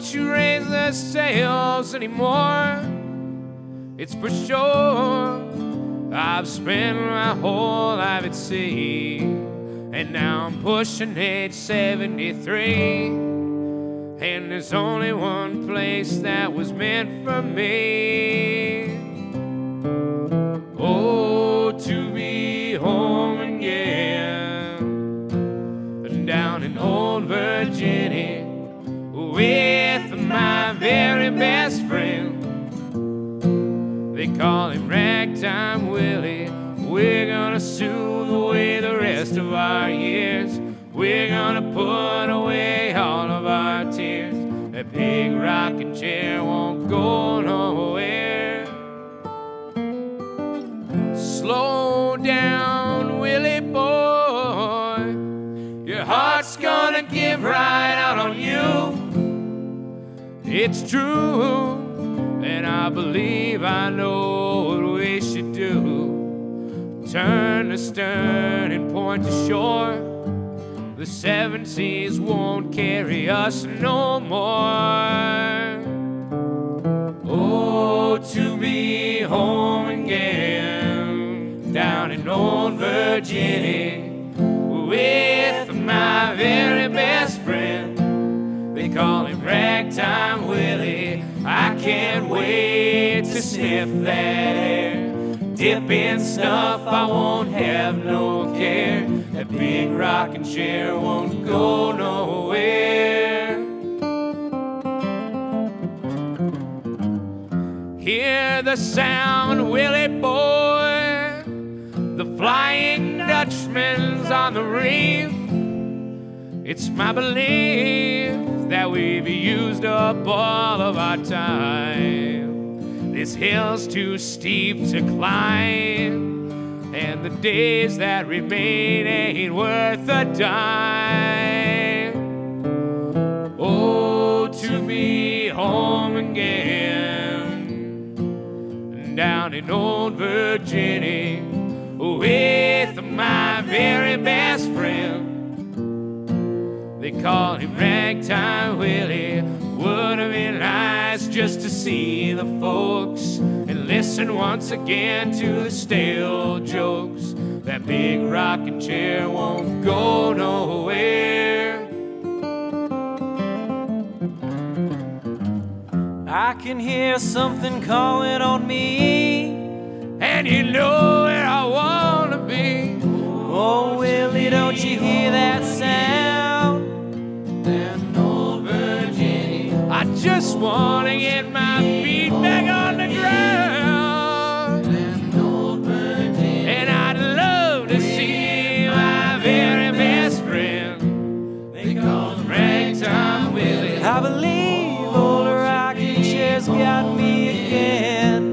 don't you raise the sails anymore. It's for sure. I've spent my whole life at sea, and now I'm pushing age 73, and there's only one place that was meant for me. Oh, to be home again, down in old Virginia, with my very best friend. They call him Ragtime Willie. We're gonna soothe away the rest of our years. We're gonna put away all of our tears. That big rocking chair won't go nowhere. Slow down, Willie boy. Your heart's gonna give right out on you. It's true, and I believe I know what we should do. Turn the stern and point to shore. The seven seas won't carry us no more. Oh, to be home again, down in old Virginia, with my very best friend. They call him Ragtime Willie. I can't wait to sniff that air. Dip in snuff, I won't have no care. That big rocking chair won't go nowhere. Hear the sound, Willie boy. The Flying Dutchman's on the reef. It's my belief that we've used up all of our time. This hill's too steep to climb, and the days that remain ain't worth a dime. Oh, to be home again, down in old Virginia, with my very best friend. They call him Ragtime Willie. Would have been nice just to see the folks and listen once again to the stale jokes. That big rocking chair won't go nowhere. I can hear something calling on me, and you know where I wanna be. Oh, Willie, don't you hear that sound? I just want to get my feet back on the ground. And I'd love to see my very best friend. They call him Ragtime Willie. I believe old rocking chair's got me again.